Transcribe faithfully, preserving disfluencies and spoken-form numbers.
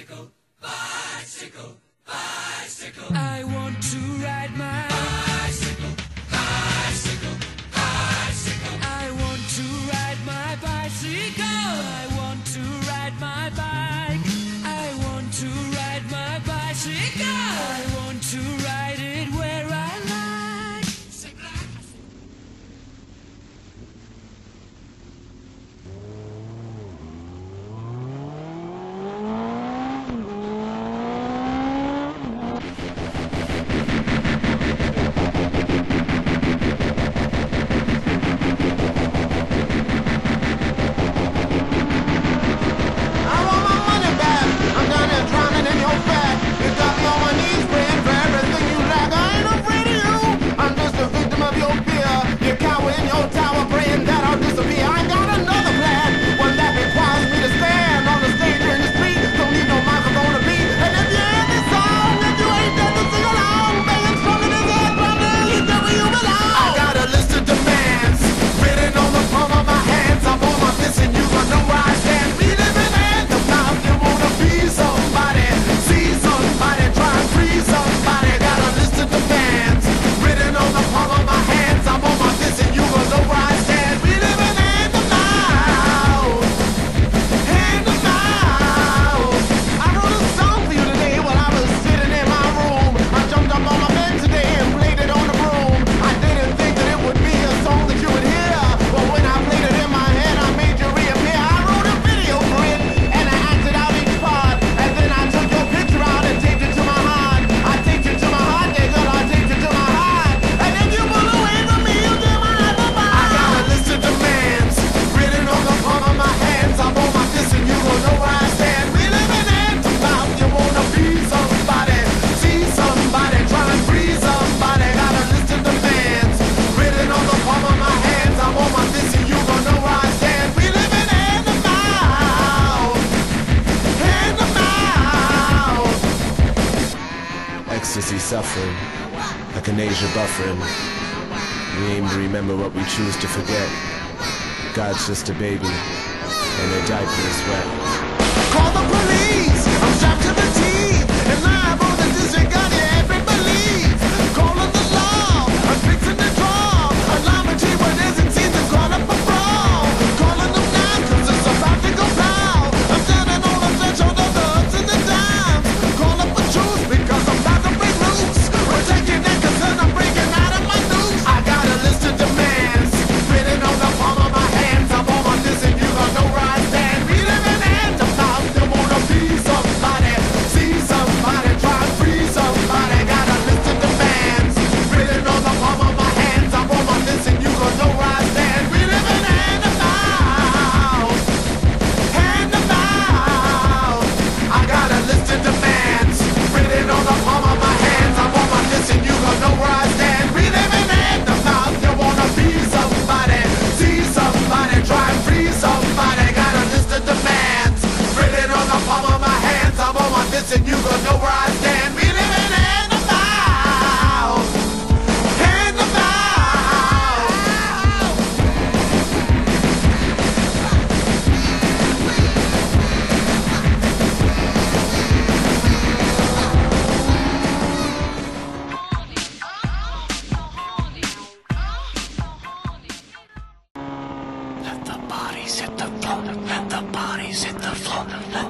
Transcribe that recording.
bicycle, bicycle, bicycle. I want to ride my bicycle, bicycle, bicycle. I want to ride my bicycle. I want to ride my bike. I want to ride my bicycle. I want to ride it where I like. Ecstasy suffering, like an Asia buffering. We aim to remember what we choose to forget. God's just a baby, and their diaper is wet. Call the police, I'm strapped to the teeth, and live on the disregard you ever believe. Calling the law, I'm fixing the draw. Alarmity when isn't seen to call up a brawl. Calling them now, cause it's about to go down. I'm standing on the threshold of the ups and the downs. Call up a truce because I'm about to break loose. We're taking that concern, I'm breaking out of my noose. I got a list of demands, written on the palm of my hands. I'm on my this and you got no right stand. We live in hand of mouth, you wanna be somebody, see somebody, try and free somebody. Got a list of demands, written on the palm of my hands. I'm on my this and you got no right stand. We live in hand of mouth, hand of mouth. I got a list of demands, written on the palm of my hands. I'm on my this and you got no right stand. We live in hand of mouth, you wanna be somebody, see somebody, try and free somebody. Got a list of demands, written on the palm of my hands. I'm on my this and you got no where I stand. We live in hand of mouth, hand of mouth. Let the bodies hit the floor. Let the bodies hit the floor. Let